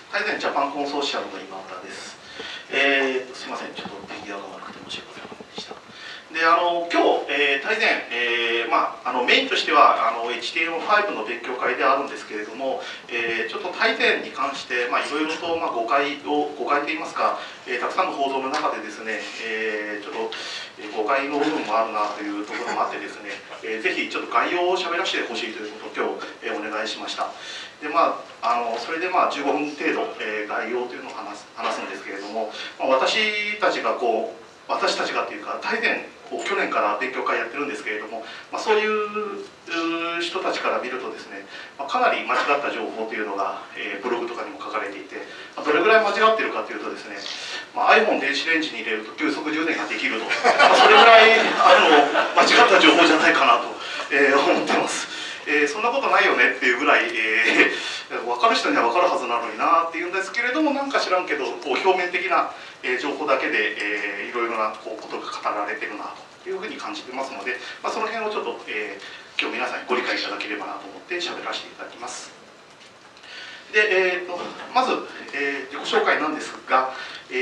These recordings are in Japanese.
大前ジャパンコンソーシアムの今村です。すみません、ちょっと電源が悪くて申し訳ございませんでした。で、今日、大前、メインとしてはHTML5 の勉強会であるんですけれども、ちょっと大前に関して、いろいろと、誤解といいますか、たくさんの報道の中でですね、ちょっと誤解の部分もあるなというところもあってですね、ぜひちょっと概要を喋らせてほしいということを今日、お願いしました。でそれで15分程度、概要というのを話すんですけれども、私たちがっていうか大前去年から勉強会やってるんですけれども、そういう人たちから見るとですね、かなり間違った情報というのが、ブログとかにも書かれていて、どれぐらい間違ってるかというとですね、iPhone 電子レンジに入れると急速充電ができると、それぐらい間違った情報じゃないかなと、思ってます。そんなことないよねっていうぐらい、分かる人には分かるはずなのになっていうんですけれども、なんか知らんけど表面的な情報だけでいろいろなことが語られてるなというふうに感じてますので、その辺をちょっと今日皆さんにご理解いただければなと思って喋らせていただきます。で、まず、自己紹介なんですが、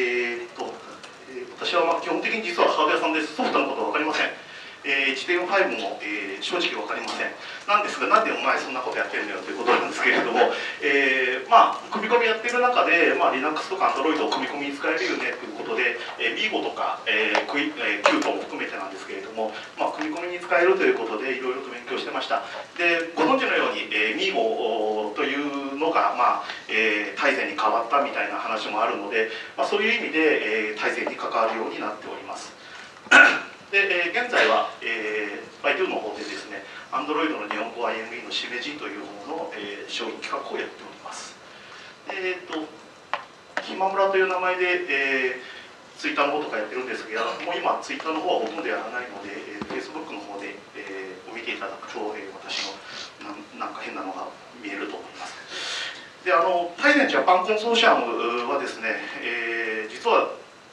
私は基本的に実はハード屋さんです。ソフトのことは分かりません。HTML5 も、正直分かりません。なんですが、なんでお前そんなことやってんだよということなんですけれども、組み込みやってる中で、Linux とか Android を組み込みに使えるよねということで、Migo とか、Qt も含めてなんですけれども、組み込みに使えるということでいろいろと勉強してました。で、ご存知のように、Migo というのが、大前に変わったみたいな話もあるので、そういう意味で、大前に関わるようになっております。で、現在は、Baidu の方でですね、Android の日本語 IME のしめじというものの、商品企画をやっております。今村という名前で、Twitter の方とかやってるんですが、もう今 Twitter の方はほとんどやらないので、Facebook の方で、見ていただくと、私のなんか変なのが見えると思います。で、大前ジャパンコンソーシアムはですね、実は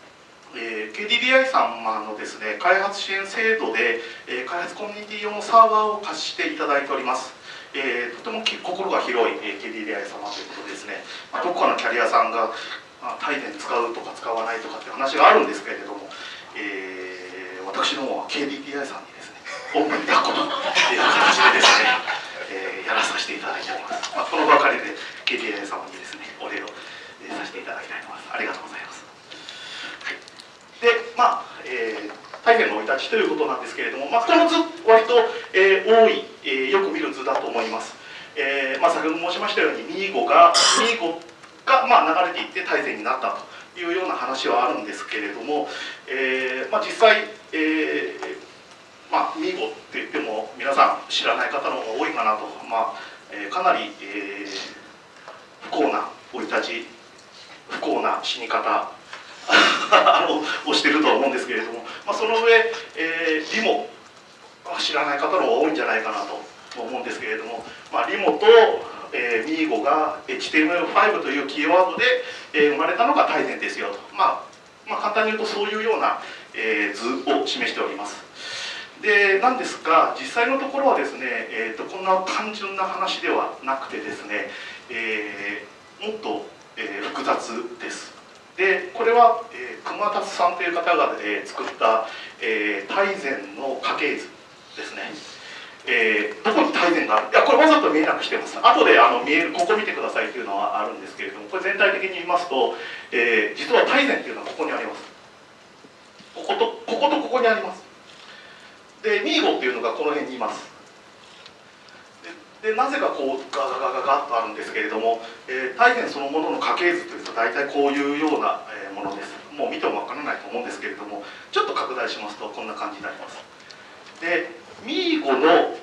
KDDI 様のですね、開発支援制度で、開発コミュニティ用のサーバーを貸していただいております。とても心が広い、KDDI 様ということですね、どこかのキャリアさんが大前使うとか使わないとかっていう話があるんですけれども、私の方は KDDI さんにですね、おんぶに抱っこという形でですね、やらさせていただいております。このばかりで KDDI 様にですね、お礼をさせていただきたいと思います。ありがとうございます。で、大前の生い立ちということなんですけれども、この図、割と、多い、よく見る図だと思います。先ほど申しましたように、Migo が流れていって大前になったというような話はあるんですけれども、実際、Migo って言っても皆さん知らない方の方が多いかなと、かなり、不幸な生い立ち、不幸な死に方をしているとは思うんですけれども、その上、リモ知らない方の方が多いんじゃないかなと思うんですけれども、リモと、Migo が HTML5 というキーワードで、生まれたのが大前ですよと、簡単に言うとそういうような、図を示しております。でなんですが、実際のところはですね、こんな単純な話ではなくてですね、もっと、複雑です。でこれは、熊達さんという方が、作った、大前の家系図ですね。どこに大前がある、これわざと見えなくしてます。後で見える、ここ見てくださいというのはあるんですけれども、これ全体的に見ますと、実は大前っていうのはここにあります。こことここにあります。でMigoっていうのがこの辺にいます。でなぜかこうガッとあるんですけれども、大前そのものの家系図というと大体こういうようなものです。もう見てもわからないと思うんですけれども、ちょっと拡大しますとこんな感じになります。で Migo の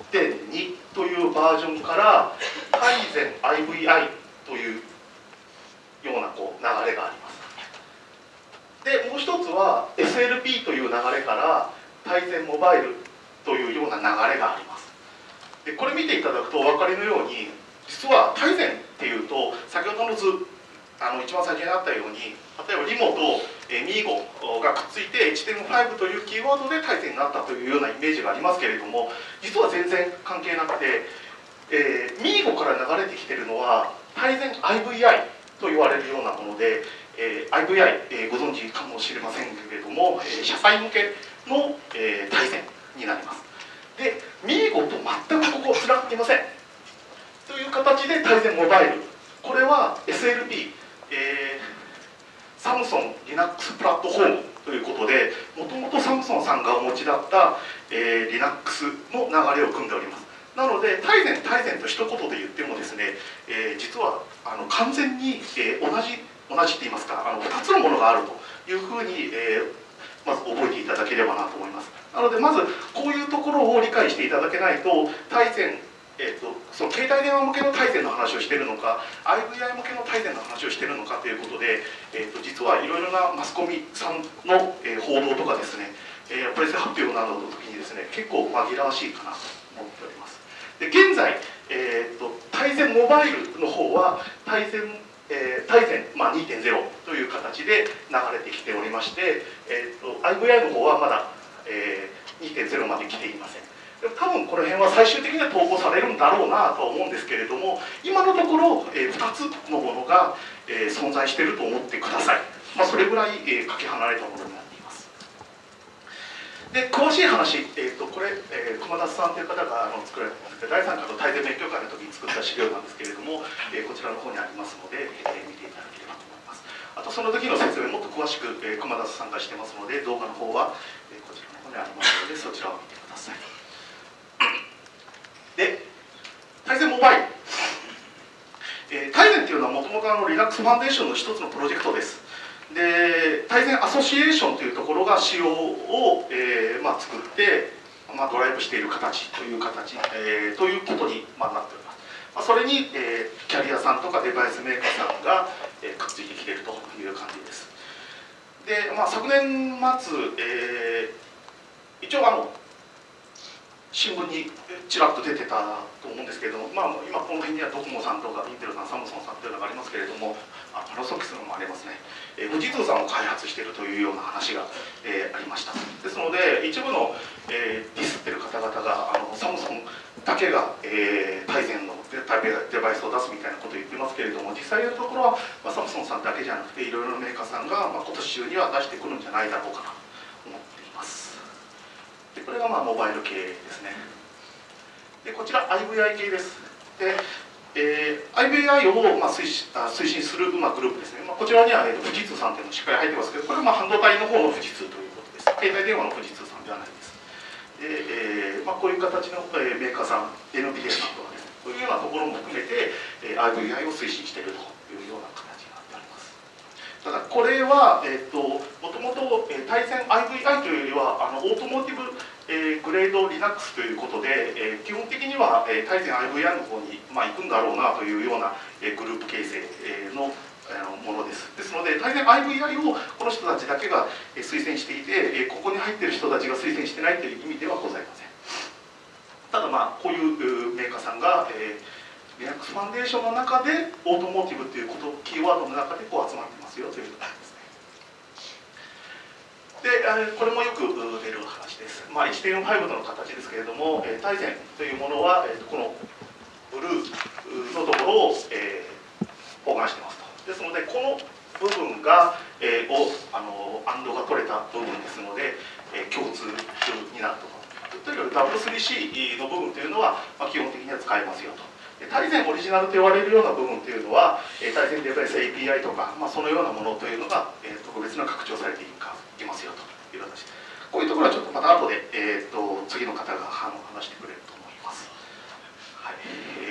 1.2 というバージョンから大前 IVI というような流れがあります。でもう一つは SLP という流れから大前モバイルというような流れがあります。でこれ見ていただくとお分かりのように、実は大前っていうと先ほどの図、一番先にあったように、例えばリモと、Migo がくっついて HTML5 というキーワードで大前になったというようなイメージがありますけれども、実は全然関係なくて、Migo から流れてきてるのは大前 IVI と言われるようなもので、IVI、ご存知かもしれませんけれども、社債向けの、対戦になります。で、見事全くここつながっていません。という形で対戦モバイル、これは SLP、サムソン Linux プラットフォームということで、もともとサムソンさんがお持ちだった、Linux の流れを組んでおります。なので、大然と一言で言ってもですね、実は完全に、同じって言いますか、2つのものがあるというふうに、まず覚えていただければなと思います。なので、まずこういうところを理解していただけないと、大然、その携帯電話向けの大然の話をしているのか、IVI 向けの大然の話をしているのかということで、実はいろいろなマスコミさんの、報道とかですね、プレス発表などの時にですね、結構紛らわしいかなと思っております。で、現在、大然モバイルの方は大然、2.0 という形で流れてきておりまして、IVI の方はまだ、2.0 まで来ていません。多分この辺は最終的には統合されるんだろうなとは思うんですけれども、今のところ、2つのものが、存在していると思ってください。それぐらい、かけ離れたものになっています。で、詳しい話、これ、熊田さんという方が作られてますけど、第3回の大然勉強会の時に作った資料なんですけれども、こちらの方にありますので、見ていただければと思います。あとその時の説明もっと詳しく、熊田さんがしてますので、動画の方は、こちらの方にありますので、そちらを見てください。で、大然モバイル、大然というのはもともとLinux ファンデーションの一つのプロジェクトです。で、大然アソシエーションというところが仕様を、作って、ドライブしている形ということに、なっております。それに、キャリアさんとかデバイスメーカーさんが、くっついてきているという感じです。で、昨年末、一応新聞にちらっと出てたと思うんですけれども、今この辺にはドコモさんとかインテルさん、サムソンさんというのがありますけれども、パナソニックスもありますね、富士通さんも開発しているというような話が、ありました。ですので、一部の、ディスってる方々がサムソンだけが、大然のデバイスを出すみたいなことを言ってますけれども、実際のところは、サムソンさんだけじゃなくて、いろいろなメーカーさんが、今年中には出してくるんじゃないだろうかなと思っています。で、これがモバイル系ですね。で、こちら IVI 系です。で、IVI を推進するグループですね。こちらには富士通さんというのがしっかり入ってますけど、これは半導体の方の富士通ということです。携帯電話の富士通さんではないです。で、こういう形のメーカーさん、NVIDIA さんとかですね、こういうようなところも含めて IVI を推進しているというような形になっております。ただこれは、もともと対戦 IVI というよりはオートモーティブ、グレード Linux ということで、基本的には対戦 IVI の方に、行くんだろうなというようなグループ形成のものです。ですので、対戦 IVI をこの人たちだけが推薦していて、ここに入っている人たちが推薦してないという意味ではございません。ただこういうメーカーさんが、Linux ファンデーションの中でオートモーティブというキーワードの中で集まってますよということですね。で、これもよく出る話です。1.5 との形ですけれども、大然というものは、このブルーのところを、包含してますと。ですので、この部分が、アンドが取れた部分ですので、共通になると。とにかく W3C の部分というのは、基本的には使えますよと。大然オリジナルと言われるような部分というのは、大然デバイス API とか、そのようなものというのが、特別な拡張されていきますよという形で、こういうところはちょっとまた後で、次の方が話してくれると思います。はい。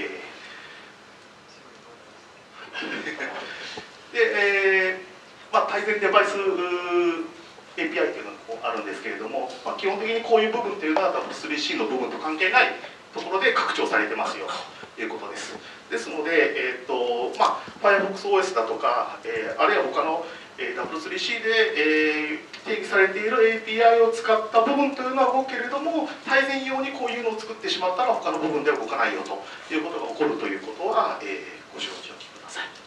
で、大然デバイス API というのがあるんですけれども、基本的にこういう部分というのは W3C の部分と関係ないところで拡張されてますよということです。ですので、Firefox OS だとか、あるいは他の W3C で、定義されている API を使った部分というのは動くけれども、大然用にこういうのを作ってしまったら他の部分では動かないよということが起こるということは、ご承知おきください。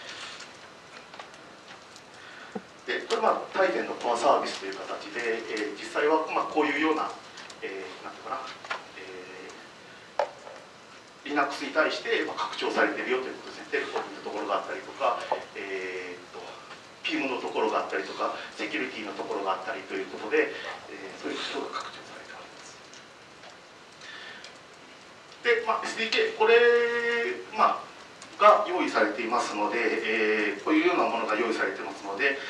で、これ大然のコアサービスという形で、実際はこういうような、なんていうかな、Linux に対して拡張されているよということですね。テレコムのところがあったりとか、 が用意されていますので、こういうようなものが用意されていますので、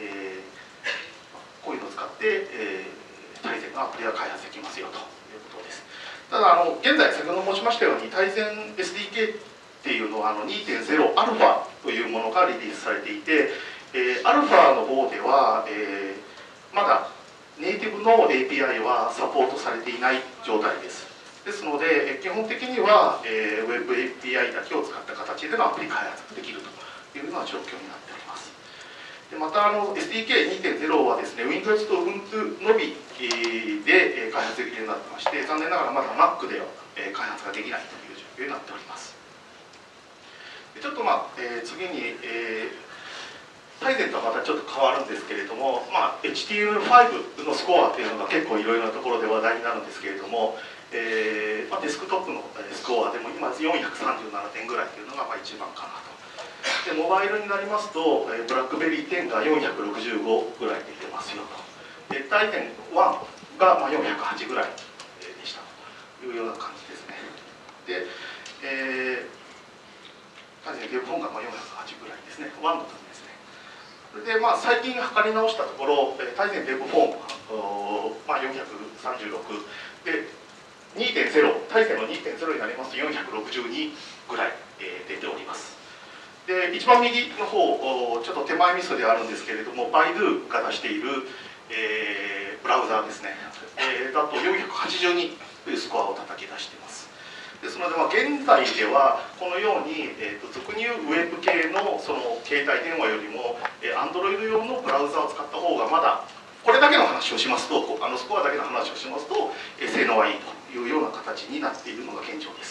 こういうのを使って、対戦のアプリが開発できますよということです。ただ現在先ほど申しましたように対戦 SDK っていうのは2.0 アルファというものがリリースされていて、アルファの方では、まだネイティブの API はサポートされていない状態です。ですので基本的には、Web API だけを使った形でのアプリ開発ができるというような状況になっております。でまたSDK2.0 はですね Windows と Ubuntu のみで開発できるようになってまして、残念ながらまだ Mac では開発ができないという状況になっております。ちょっと次に、大前とはまたちょっと変わるんですけれども、HTML5 のスコアっていうのが結構いろいろなところで話題になるんですけれども、デスクトップのスコアでも今437点ぐらいというのが一番かなと。でモバイルになりますと、ブラックベリー10が465ぐらい出てますよと。で大点1が408ぐらいでしたというような感じですね。で、大点4が408ぐらいですね。1の時ですね。それで最近測り直したところ、大点デブフォーム436で2.0、大点の2.0になりますと462ぐらい出ております。で一番右の方、ちょっと手前ミスであるんですけれども、バイドゥが出している、ブラウザーですね、だと482というスコアを叩き出しています。ですので、現在ではこのように、俗に言うウェブ系のその携帯電話よりも Android 用のブラウザを使った方がまだこれだけの話をしますと、スコアだけの話をしますと、性能はいいというような形になっているのが現状です。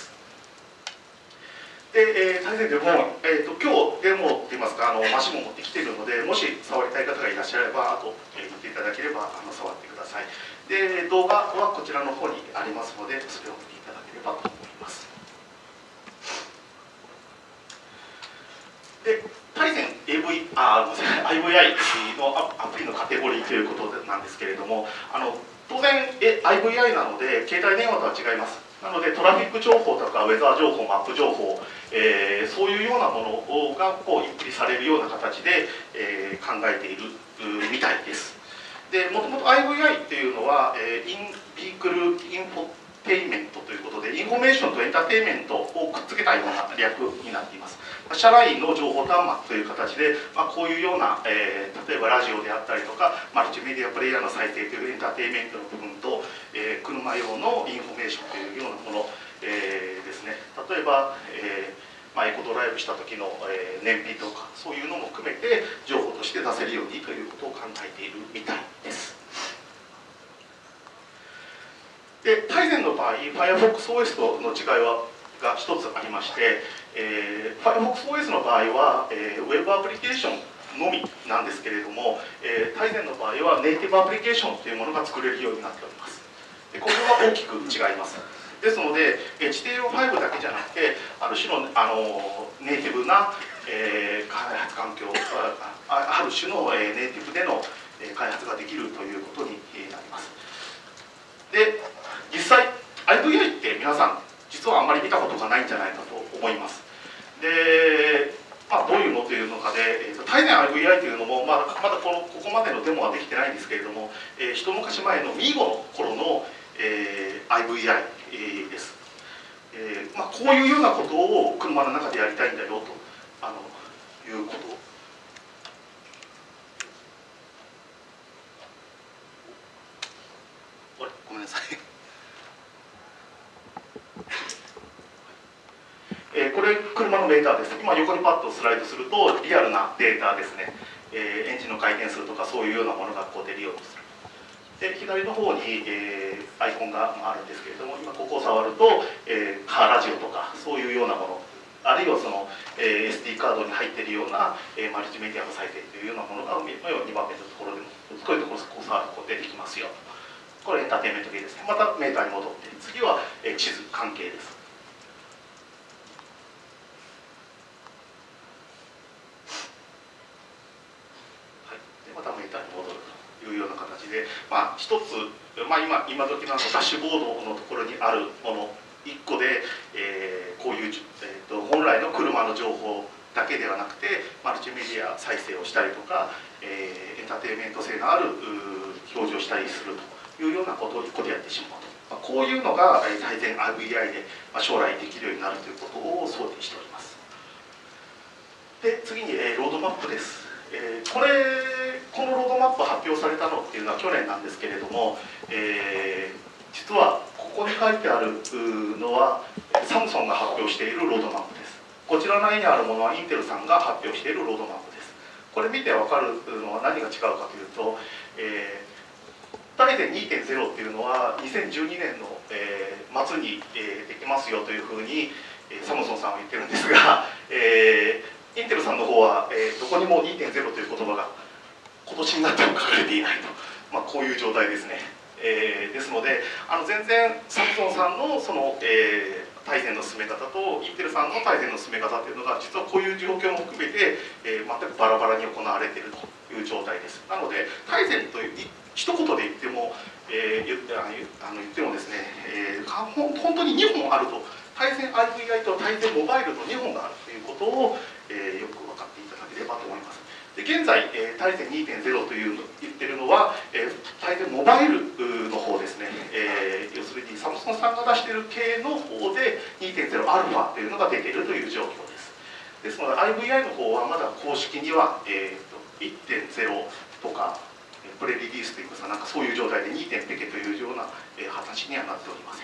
で、大変でも、今日デモといいますかマシンも持ってきているので、もし触りたい方がいらっしゃれば、あと見ていただければ触ってください。で、動画はこちらの方にありますので、それを見ていただければと思います。で、大変 IVI のアプリのカテゴリーということなんですけれども、当然IVI なので携帯電話とは違います。なのでトラフィック情報とかウェザー情報、マップ情報、そういうようなものがインプリされるような形で、考えているみたいです。でもともと IVI っていうのは、インビークルインフォテイメントということで、インフォメーションとエンターテイメントをくっつけたような略になっています。社内の情報端末という形で、こういうような、例えばラジオであったりとかマルチメディアプレイヤーの再生というエンターテイメントの部分と、車用のインフォメーションというようなもの、ですね。例えば、エコドライブした時の、燃費とかそういうのも含めて情報として出せるようにということを考えているみたいです。で大前の場合 FirefoxOS との違いが一つありまして、FirefoxOS の場合は、ウェブアプリケーションのみなんですけれども、大前の場合はネイティブアプリケーションというものが作れるようになっております。でここが大きく違います。ですので HTML5 だけじゃなくてある種の、ネイティブな、開発環境ある種の、ネイティブでの開発ができるということになります。で実際 IVI って皆さん実はあんまり見たことがないんじゃないかと思います。でどういうのというのかで、大前 IVI というのもまだここまでのデモはできてないんですけれども、一昔前の MIGO の頃の、IVI です。こういうようなことを車の中でやりたいんだよということ。ごめんなさい。これ車のメーターです。今横にパッとスライドするとリアルなデータですね、エンジンの回転数とかそういうようなものが出るようにする。で左の方に、アイコンがあるんですけれども、今ここを触ると、カーラジオとかそういうようなもの、あるいはその、SD カードに入っているような、マルチメディアの再生というようなものが2番目のところでもこういうところを触ると出てきますよ。これエンターテインメント系ですね。またメーターに戻って次は、地図関係です。またメーターに戻るというような形で、一つ、今時のダッシュボードのところにあるもの 1個で、こういう、本来の車の情報だけではなくてマルチメディア再生をしたりとか、エンターテインメント性のある表示をしたりするというようなことを1個でやってしまうと、こういうのが大前 IVI で将来できるようになるということを想定しております。で次にロードマップです。このロードマップ発表されたのっていうのは去年なんですけれども、実はここに書いてあるのはサムソンが発表しているロードマップです。こちらの絵にあるものはインテルさんが発表しているロードマップです。これ見て分かるのは何が違うかというと、大前 2.0 っていうのは2012年の末にできますよというふうにサムソンさんは言ってるんですが、インテルさんの方はどこにも 2.0 という言葉が今年になっても書かれていないと、こういう状態ですね。ですので全然サムソンさんのその、大前の進め方とインテルさんの大前の進め方というのが実はこういう状況も含めて、全くバラバラに行われているという状態です。なので大前という一言で言っても、言ってもですね、本当に2本あると、大前 IVI と大前モバイルと2本があるということを、よく分かっていただければと思います。で現在、大前 2.0 というの言ってるのは、大前モバイルの方ですね、要するにサムソンさんが出している系の方で 2.0 アルファというのが出ているという状況です。ですので IVI の方はまだ公式には、1.0 とかプレリリースといいますか、なんかそういう状態で 2. ペケというような形にはなっておりません。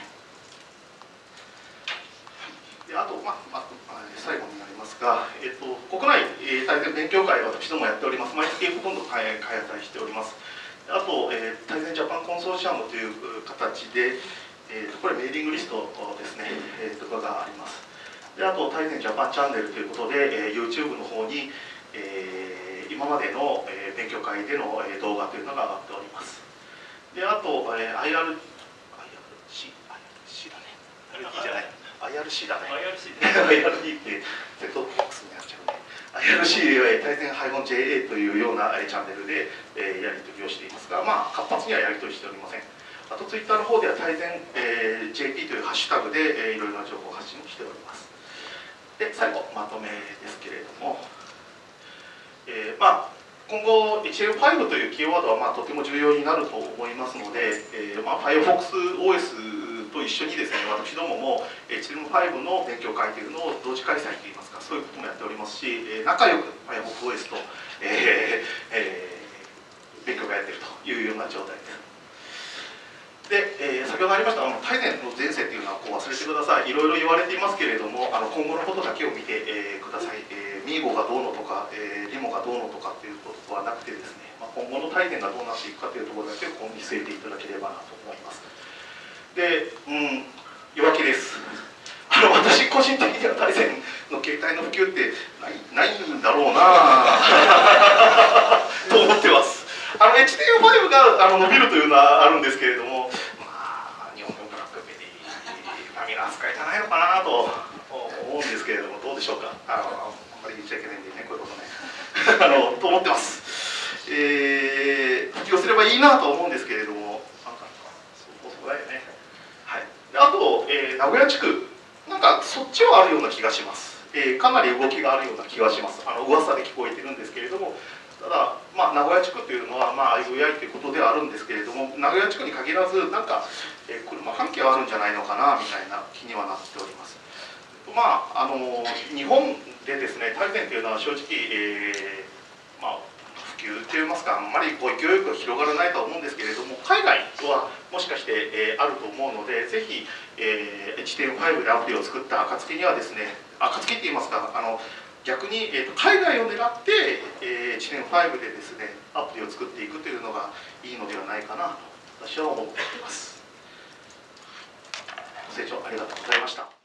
であと、最後になりますが、国内大前勉強会、私どもやっております。毎月ほとんど開催しております。あと、大前ジャパンコンソーシアムという形で、これメーリングリストですね、とかがあります。であと、大前ジャパンチャンネルということで、YouTube の方に、今までの勉強会での動画というのが上がっております。であと、IRC だね。IRC じゃない。IRC だね。IRC ってセットボックスになっちゃうね。IRC は大前 -JA というようなチャンネルでやり取りをしていますが、活発にはやり取りしておりません。あと Twitter の方では大前 JP というハッシュタグでいろいろな情報発信をしております。で最後まとめですけれども、今後 HL5 というキーワードはとても重要になると思いますので、FirefoxOS と一緒にですね、私どもも HL5 の勉強会というのを同時開催といいますか、そういうこともやっておりますし、仲良く FirefoxOS と、勉強会やっているというような状態です。で、先ほどありました大前の前世というのは忘れてください。いろいろ言われていますけれども、今後のことだけを見て、ください。ミーゴがどうのとか、リモがどうのとかっていうことはなくてですね、今後の大前がどうなっていくかというところだけを見据えていただければなと思います。で、弱気です。私個人的には大前の携帯の普及ってないんだろうなと思ってます。HTML5 が伸びるというのはあるんですけれども、日本のブラックベリーファミラー使いじゃないのかなと思うんですけれども、どうでしょうか。あんまり言っちゃいけないんでね、こういうことねと思ってます。普及すればいいなと思うんですけれども、そうだよね。はい、であと、名古屋地区、なんかそっちはあるような気がします。かなり動きがあるような気がします。噂で聞こえてるんですけれども、ただ、名古屋地区というのは、IVI ということではあるんですけれども、名古屋地区に限らず、なんか、車関係はあるんじゃないのかなみたいな気にはなっております。日本でですね、大前というのは正直、普及といいますか、あんまり勢いよく広がらないとは思うんですけれども、海外はもしかして、あると思うので、ぜひ、HTML5 でアプリを作った暁にはですね、暁って言いますか、逆に、海外を狙って、HTML5 でですね、アプリを作っていくというのがいいのではないかなと私は思っています。ご清聴ありがとうございました。